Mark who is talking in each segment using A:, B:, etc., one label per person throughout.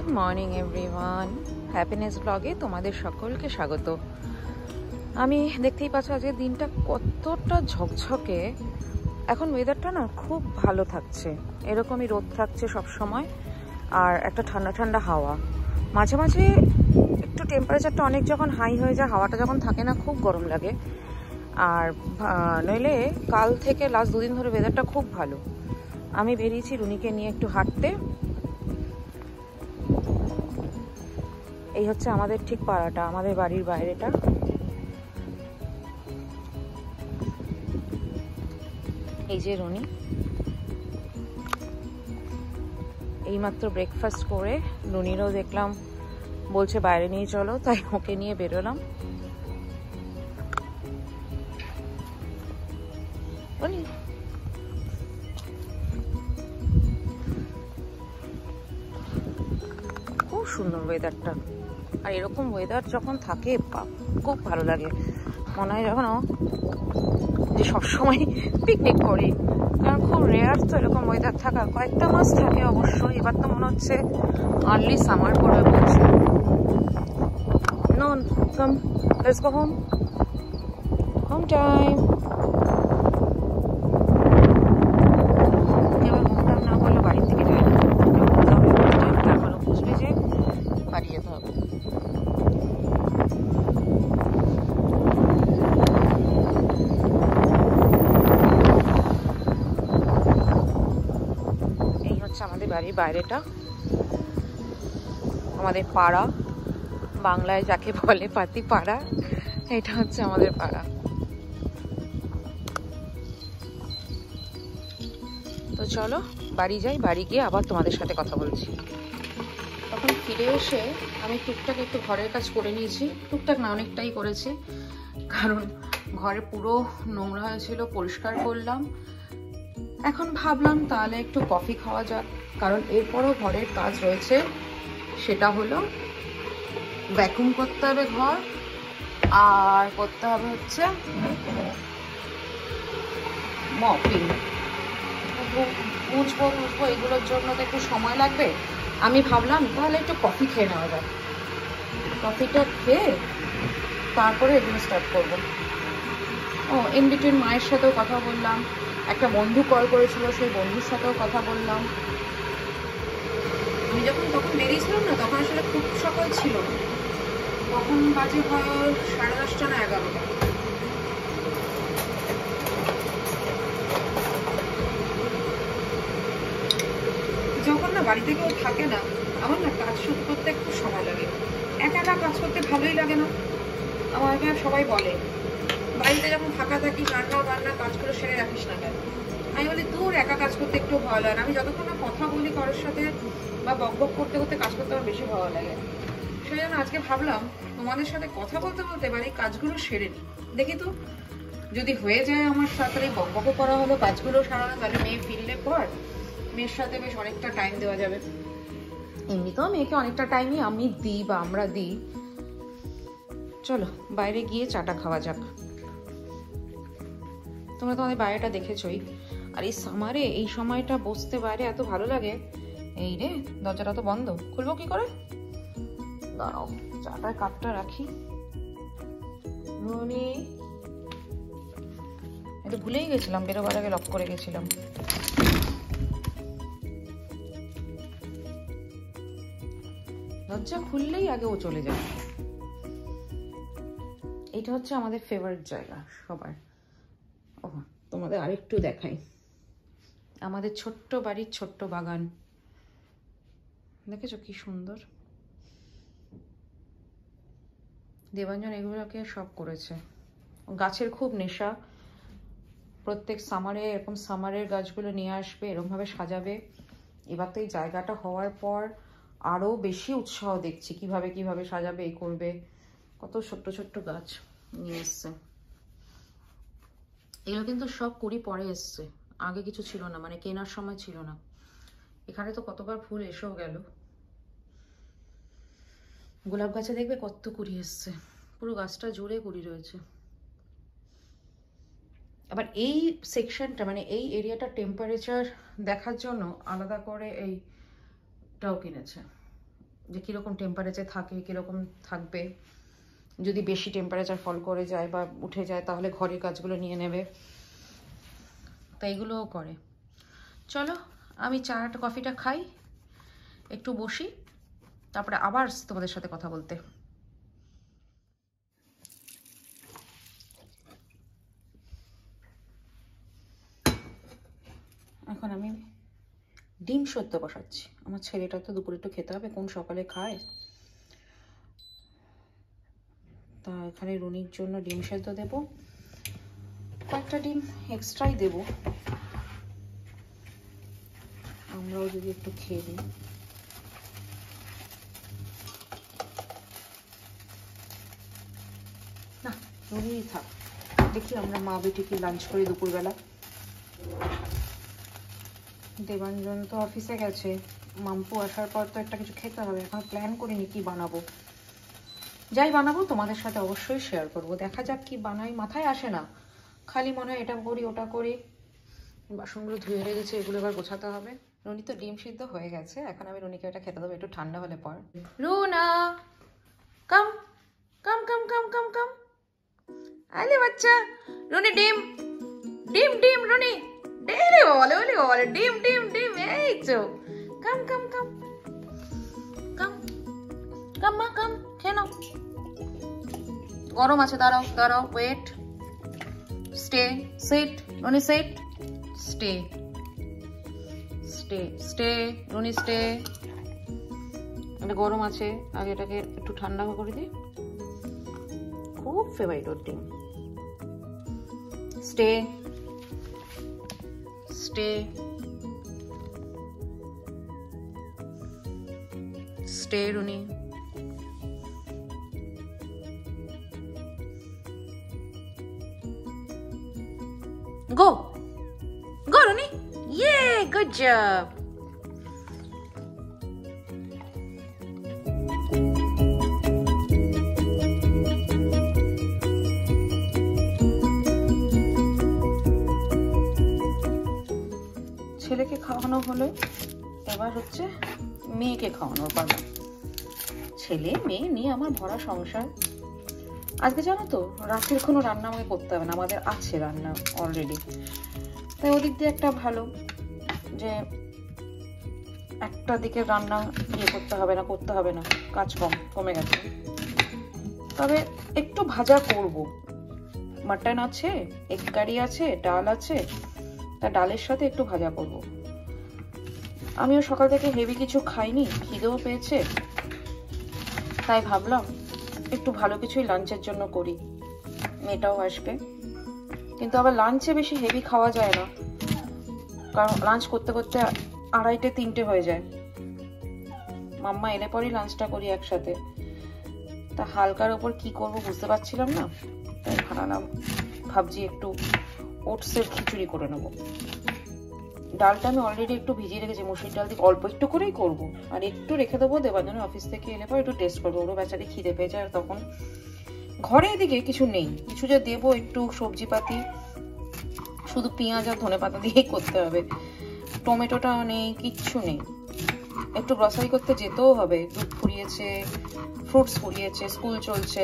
A: Morning everyone, happiness ব্লগে তোমাদের সকলকে স্বাগত। আমি দেখতেই পাচ্ছ আজকে দিনটা কতটা ঝকঝকে। এখন ওয়েদারটা না খুব ভালো থাকছে, এরকমই রোদ থাকছে সব সময়, আর একটা ঠান্ডা ঠান্ডা হাওয়া। মাঝে মাঝে একটু টেম্পারেচারটা অনেক যখন হাই হয়ে যায়, হাওয়াটা যখন থাকে না খুব গরম লাগে। আর নইলে কাল থেকে লাস্ট দুদিন ধরে ওয়েদারটা খুব ভালো। আমি বেরিয়েছি রুনিকে নিয়ে একটু হাঁটতে। এই হচ্ছে আমাদের ঠিক পাড়াটা, আমাদের বাড়ির বাইরেটা। এই যে রুনি এইমাত্র ব্রেকফাস্ট করে, রুনিরও দেখলাম বলছে বাইরে নিয়ে চলো, তাই ওকে নিয়ে বেরোলাম। খুব সুন্দর ওয়েদারটা, আর এরকম ওয়েদার যখন থাকে খুব ভালো লাগে। মনে হয় যখন যে সবসময় পিকনিক করি, কারণ খুব রেয়ার তো এরকম ওয়েদার থাকা। কয়েকটা মাস থাকে অবশ্যই, এবার তো মনে হচ্ছে আর্লি সামার করে বলছে। No, come, let's go home. Home time. এবার হোম টাইম না বললে বাড়ির থেকে যাই না, তারপরে বুঝবে যে বাড়ি যেতে হবে। এই হচ্ছে আমাদের বাড়ির বাইরেটা, আমাদের পাড়া, বাংলায় যাকে বলে পাতি পাড়া, এটা হচ্ছে আমাদের পাড়া। তো চলো বাড়ি যাই, বাড়ি গিয়ে আবার তোমাদের সাথে কথা বলছি। তখন ফিরে এসে আমি টুকটাক একটু ঘরের কাজ করে নিয়েছি, টুকটাক না অনেকটাই করেছি, কারণ ঘরে পুরো নোংরা হয়েছিল, পরিষ্কার করলাম। এখন ভাবলাম তাহলে একটু কফি খাওয়া যাক, কারণ এরপরও ঘরের কাজ রয়েছে। সেটা হলো ভ্যাকুম করতে হবে ঘর, আর করতে হবে হচ্ছে মপিং। মুছবো এগুলোর জন্য তো একটু সময় লাগবে। আমি ভাবলাম তাহলে একটু কফি খেয়ে নেওয়া যাক, কফিটা খেয়ে তারপরে এগুলো স্টার্ট করবো। ইন বিটুইন মায়ের সাথেও কথা বললাম, একটা বন্ধু কল করেছিল, সেই বন্ধুর সাথেও কথা বললাম। আমি তখন বেরিয়েছিলাম না, তখন আসলে খুব সকাল ছিল না, তখন বাজে হয় 10:30 না 11টা। যখন না বাড়িতে কেউ থাকে না, আমার না কাজ শুরু করতে একটু সময় লাগে। একা একা কাজ করতে ভালোই লাগে না। আমাকে সবাই বলে বাড়িতে যখন ফাঁকা থাকি রান্না বান্না কাজগুলো সেরে রাখিস না কেন। আমি বলি তোর একা কাজ করতে একটু ভালো লাগে না। আমি যতক্ষণ না কথা বলি কারোর সাথে বা বক বক করতে করতে কাজ করতে আমার বেশি ভালো লাগে। সেই জন্য আজকে ভাবলাম তোমাদের সাথে কথা বলতে বলতে বাড়ির কাজগুলো সেরে নিই। দেখি তো যদি হয়ে যায় আমার তাড়াতাড়ি বক বকও করা হলো, কাজগুলো সারানো, তাহলে মেয়ে ফিরলে পর মেয়ের সাথে বেশ অনেকটা টাইম দেওয়া যাবে। এমনিতেও মেয়েকে অনেকটা টাইমই আমি দিই বা আমরা দিই। চলো বাইরে গিয়ে চাটা খাওয়া যাক। তোমরা তোমাদের বাইরেটা দেখেছই, আর এই সামারে এই সময়টা বসতে বাইরে এত ভালো লাগে। এই রে, দরজাটা তো বন্ধ, খুলবো কি করে? দাঁড়াও, চাটার কাপটা রাখি। রুনি, এটা ভুলেই গেছিলাম, বেরোবার আগে লক করে গেছিলাম। দরজা খুললেই আগে ও চলে যায়। এটা হচ্ছে আমাদের ফেভারিট জায়গা সবার। তোমাদের আরেকটু দেখাই, আমাদের ছোট্ট বাড়ির ছোট্ট বাগান, দেখেছো কি সুন্দর। দেবাঞ্জন এগুলোকে সব করেছে, গাছের খুব নেশা। প্রত্যেক সামারে এরকম সামারের গাছগুলো নিয়ে আসবে, এরকমভাবে সাজাবে। এবার তো এই জায়গাটা হওয়ার পর আরো বেশি উৎসাহ দেখছি কিভাবে কিভাবে সাজাবে, এই করবে। কত ছোট্ট ছোট্ট গাছ নিয়ে এসছে। এগুলো কিন্তু সব কুড়ি পরে এসছে, আগে কিছু ছিল না, মানে কেনার সময় ছিল না। এখানে তো কতবার ফুল এসেও গেল। গোলাপ গাছে দেখবে কত কুড়ি এসছে, পুরো গাছটা জুড়ে কুড়ি রয়েছে। আবার এই সেকশনটা মানে এই এরিয়াটা টেম্পারেচার দেখার জন্য আলাদা করে এইটাও কিনেছে, যে কীরকম টেম্পারেচার থাকে, কীরকম থাকবে। যদি বেশি টেম্পারেচার ফল করে যায় বা উঠে যায় তাহলে ঘরের কাজগুলো নিয়ে নেবে, তাই এগুলোও করে। চলো আমি চাটা কফিটা খাই, একটু বসি, তারপরে আবার তোমাদের সাথে কথা বলতে। এখন আমি ডিম সেদ্ধ বসাচ্ছি। আমার ছেলেটা তো দুপুরে একটু খেতে হবে, কোন সকালে খায়। তা এখানে রুনির জন্য ডিম সেদ্ধ দেব, কয়েকটা ডিম এক্সট্রাই দেব, আমরাও যদি একটু খেয়ে নিই। না রুনিই থাক, দেখি আমরা মা বেটি কি লাঞ্চ করি দুপুরবেলা। দেবাঞ্জন তো অফিসে গেছে, মাম্পু আসার পর তো একটা কিছু খেতে হবে। এখন প্ল্যান করিনি কি বানাবো, যাই বানাবো তোমাদের সাথে অবশ্যই শেয়ার করব। দেখা যাক কি বানাই, মাথায় আসে না, খালি মনে হয় এটা করি ওটা করি। বাসনগুলো ধুয়ে রেখেছে, এগুলো এবার গোছাতে হবে। রুনি তো ডিম সিদ্ধ হয়ে গেছে, এখন আমি রুনিকে এটা খেতে দেবো একটু ঠান্ডা হলে পর। রুনা কাম কাম কাম কাম কাম কাম, আলে বাচ্চা রুনি ডিম ডিম ডিম, রুনি ডেলে বলে বলে বলে ডিম ডিম ডিম, এই তো কাম কাম কাম কাম কাম মা কাম, খেয়ে নাও। গরম আছে, দাঁড়াও দাঁড়াও, wait, stay, sit Roni, sit, stay stay stay Roni stay. এটা গরম আছে, আগে এটাকে একটু ঠান্ডা করে দিই। খুব ফেভারিট ওর ডিম। Stay stay stay Roni. Go! Go, Roni! Yay! Good job! ছেলেকে খাওয়ানো হলো, এবার হচ্ছে মেয়েকে খাওয়ানোর পালা। ছেলে মেয়ে নিয়ে আমার ভরা সংসার। আজকে জানো তো রাতের কোনো রান্না আমাকে করতে হবে না, আমাদের আছে রান্না অলরেডি। তাই ওদিক দিয়ে একটা ভালো যে একটা দিকে রান্না করতে হবে না, কাজ কমে গেছে। তবে একটু ভাজা করব, মাটন আছে, এগ কারি আছে, ডাল আছে, তা ডালের সাথে একটু ভাজা করব। আমিও সকাল থেকে হেভি কিছু খাইনি, খিদেও পেয়েছে, তাই ভাবলাম একটু ভালো কিছুই লাঞ্চের জন্য করি। মেয়েটাও আসবে, কিন্তু আবার লাঞ্চে বেশি হেভি খাওয়া যায় না, কারণ লাঞ্চ করতে করতে 2:30 3টে হয়ে যায়। মাম্মা এলে পরেই লাঞ্চটা করি একসাথে। তা হালকার ওপর কি করব বুঝতে পারছিলাম না, তাই ভাবছি একটু ওটসের খিচুড়ি করে নেব। ডালটা আমি অলরেডি একটু ভিজিয়ে রেখেছি, মুসুরির ডাল দিয়ে অল্প একটু করেই করব, আর একটু রেখে দেবো দেবার জন্য। অফিস থেকে এলে পর একটু টেস্ট করবো, ওরও বেচারি খিদে পেয়ে যায়। আর তখন ঘরে এদিকে কিছু নেই, কিছু যে দেবো একটু সবজিপাতি, শুধু পেঁয়াজ আর ধনেপাতা দিয়েই করতে হবে। টমেটোটাও নেই, কিচ্ছু নেই। একটু গ্রসারি করতে যেতেও হবে, দুধ ফুরিয়েছে, ফ্রুটস ফুরিয়েছে, স্কুল চলছে।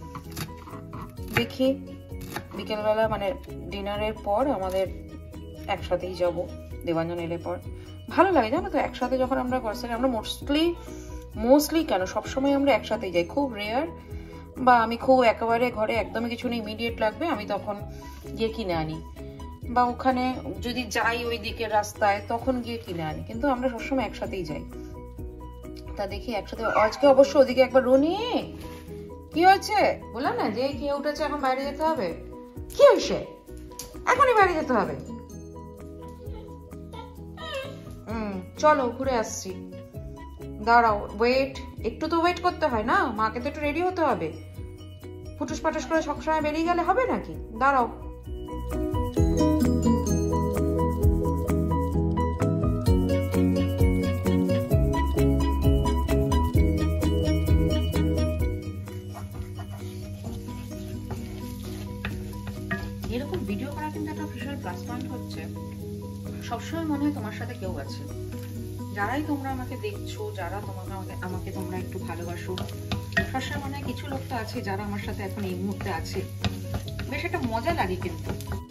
A: দেখি বিকেলবেলা মানে ডিনারের পর আমাদের একসাথেই যাব, দেবাঞ্জন এলে পর। ভালো লাগে জানো তো একসাথে যখন আমরা গ্রসারি, আমরা মোস্টলি কেন সবসময় আমরা একসাথেই যাই। খুব রেয়ার বা আমি খুব একেবারে ঘরে একদমই কিছু নেই, ইমিডিয়েট লাগবে, আমি তখন গিয়ে কিনে আনি, বা ওখানে যদি যাই ওই দিকের রাস্তায় তখন গিয়ে কিনে আনি, কিন্তু আমরা সবসময় একসাথেই যাই। তা দেখি একসাথে। আজকে অবশ্য ওদিকে একবার রনি, কি হয়েছে বললাম না যে কে উঠেছে, এখন বাইরে যেতে হবে। কি হয়েছে? এখনই বাইরে যেতে হবে। চলো ঘুরে আসছি, দাঁড়াও, ওয়েট, একটু তো ওয়েট করতে হয় না, মাকে তো একটু রেডি হতে হবে। ফুটুস পাটুস করে সবসময় বেরিয়ে গেলে হবে নাকি? দাঁড়াও। এরকম ভিডিও করা কিন্তু একটা ভীষণ প্লাস পয়েন্ট হচ্ছে, সবসময় মনে হয় তোমার সাথে কেউ আছে, যারাই তোমরা আমাকে দেখছো, যারা আমাকে তোমরা একটু ভালোবাসো, সবসময় মনে হয় কিছু লোক তো আছে যারা আমার সাথে এখন এই মুহূর্তে আছে, বেশ একটা মজা লাগে কিন্তু।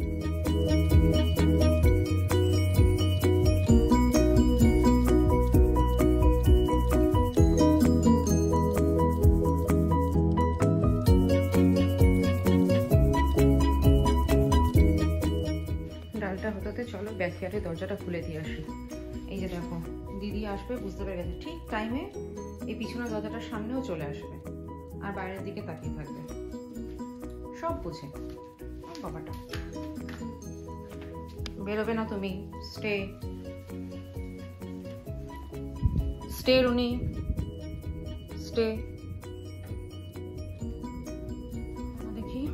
A: ডালটা হতে চলো ব্যাকয়ার্ডে দরজাটা খুলে দিয়ে আসি। এই যে দেখো দিদি আসবে, বুঝতে পেরে গেছে ঠিক টাইমে এই পিছনের দরজাটার সামনেও চলে আসবে আর বাইরের দিকে তাকিয়ে থাকবে, সব বুঝে। বাবাটা বেরোবে না তুমি, স্টে স্টে রুনি স্টে। দেখি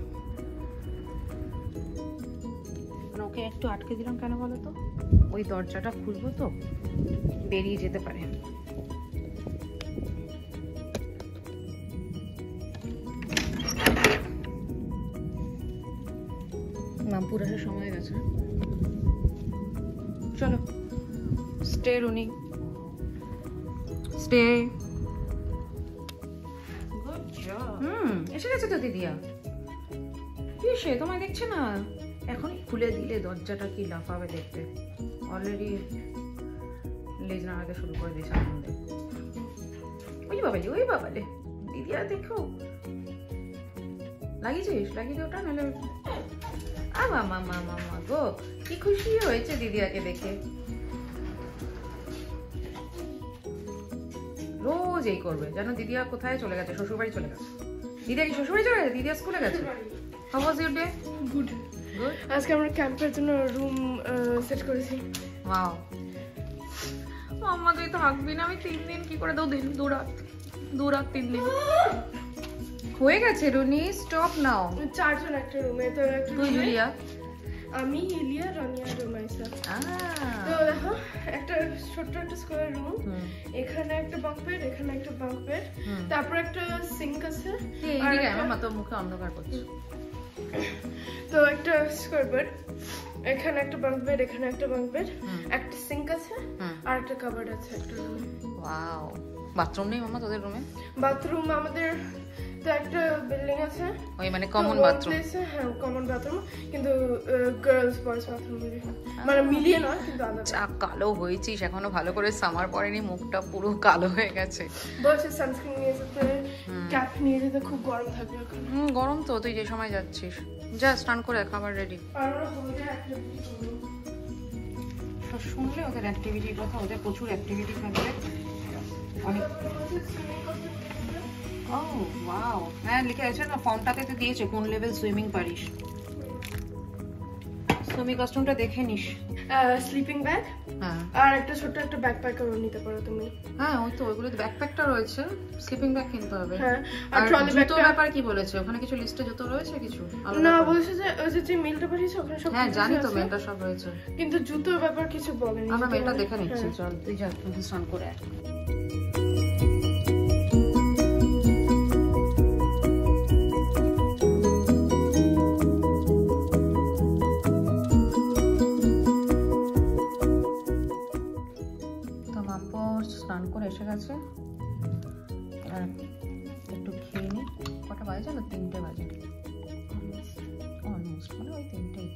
A: ওকে একটু আটকে দিলাম কেন বলো তো, ওই দরজাটা খুলবো তো বেরিয়ে যেতে পারে। মামপুর আসার সময় গেছে, চলো স্টে রুনি স্টে। এসে গেছে তো দিদিয়া, কি সে তোমায় দেখছে না, এখনই খুলে দিলে দরজাটা কি লাফাবে দেখতে। অলরেডি লেজ নাড়াতে শুরু করে দিয়েছে আনন্দে। ওই বাবালে দিদিয়া দেখো লাগিয়েছিস, লাগিয়ে ওটা নাহলে মামা গো কি খুশি হয়েছে দিদিয়াকে দেখে। রোজ এই করবে, জানো দিদিয়া কোথায় চলে গেছে, শ্বশুরবাড়ি চলে গেছে। দিদিয়া কি শ্বশুরবাড়ি চলে গেছে, দিদিয়া স্কুলে গেছে। How was your day?
B: Good. আজকে আমরা ক্যাম্পের জন্য রুম সেট করেছি।
A: ওয়াও মাম্মা তুই থাকবি না, আমি 3 দিন কি করে 2 দিন 2 রাত 3 দিন হয়ে গেছে। রুনি স্টপ নাও।
B: 4 জন একটা রুমে, তো একটা
A: তুই জুলিয়া,
B: আমি ইলিয়া, রানিয়া আর রোমাইসা। তো দেখো একটা ছোট্ট একটা স্কয়ার রুম, এখানে একটা বাঙ্ক বেড, এখানে একটা বাঙ্ক বেড, তারপর একটা সিঙ্ক আছে।
A: আর মামা তো মুখে অন্ধকার করছে।
B: তো একটা স্কয়ার বেড, এখানে একটা বাঙ্ক বেড, এখানে একটা বাঙ্ক বেড, একটা সিঙ্ক আছে আর একটা কাবার্ড আছে একটা রুমে।
A: ওয়াও, বাথরুম নেই মামা তোদের রুমে?
B: বাথরুম আমাদের তো একটা বিল্ডিং আছে,
A: ওই মানে কমন বাথরুম।
B: হ্যাঁ কমন বাথরুম, কিন্তু গার্লস বয়েজ বাথরুম মানে মিলিয়ে নয়, কিন্তু আলাদা।
A: চা কালো হয়েছিস এখনো, ভালো করে সামার পরেনি, মুখটা পুরো কালো হয়ে গেছে।
B: বলছে সানস্ক্রিন নিয়ে যেতে, ক্যাপ নিয়ে যেতে, খুব গরম থাকবে এখন।
A: গরম তো, তুই যে সময় যাচ্ছিস যা স্নান করে খাবার রেডি।
B: আর ওরা হয়ে অ্যাক্টিভিটি করবে,
A: তো শুনলে ওদের অ্যাক্টিভিটির কথা, ওদের প্রচুর অ্যাক্টিভিটি থাকবে অনেক। ও ওয়াও, হ্যাঁ লিখে আছে না ফর্মটাতে তো দিয়েছে কোন লেভেল সুইমিং পারিস। সুইমিং কস্টিউমটা দেখে নিস।
B: স্লিপিং ব্যাগ আর একটা ছোট একটা ব্যাকপ্যাকও নিতে পারো তুমি।
A: হ্যাঁ ওই তো, ওইগুলো ব্যাকপ্যাকটা রয়েছে, স্লিপিং ব্যাগ কিনতে হবে।
B: হ্যাঁ
A: আর ট্রলি ব্যাগটার ব্যাপার কি বলেছে, ওখানে কিছু লিস্টে জুতো রয়েছে কিছু?
B: না বলেছে যে ওই যে মেলটা পাঠিয়েছে ওখানে সব।
A: হ্যাঁ জানি তো মেলটা সব রয়েছে,
B: কিন্তু জুতোর ব্যাপার কিছু বলেনি।
A: আমরা মেলটা দেখে নিচ্ছি, চল তুই যা, তুই স্নান করে আয়। স্নান করে এসে গেছে, একটু খেয়ে নি। কটা বাজে জানো? 3টে বাজে অলমোস্ট, মানে ওই 3টেই।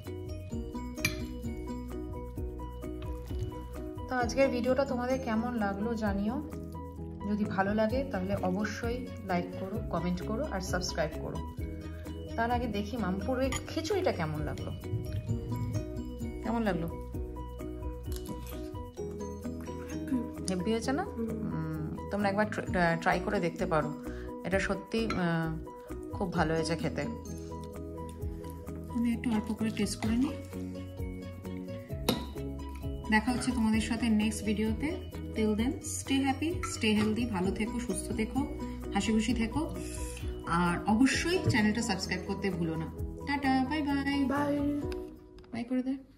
A: তো আজকের ভিডিওটা তোমাদের কেমন লাগলো জানিও, যদি ভালো লাগে তাহলে অবশ্যই লাইক করো, কমেন্ট করো আর সাবস্ক্রাইব করো। তার আগে দেখি মামপুর ওই খিচুড়িটা কেমন লাগলো, কেমন লাগলো? হেভি হয়েছে না? তোমরা একবার ট্রাই করে দেখতে পারো, এটা সত্যি খুব ভালো হয়েছে খেতে। আমি একটু অল্প করে টেস্ট করে নিই। দেখা হচ্ছে তোমাদের সাথে নেক্সট ভিডিওতে। Till then stay happy, stay healthy, ভালো থেকো, সুস্থ থেকো, হাসি খুশি থেকো, আর অবশ্যই চ্যানেলটা সাবস্ক্রাইব করতে ভুলো না। টাটা, বাই বাই।
B: বাই
A: বাই করে দে।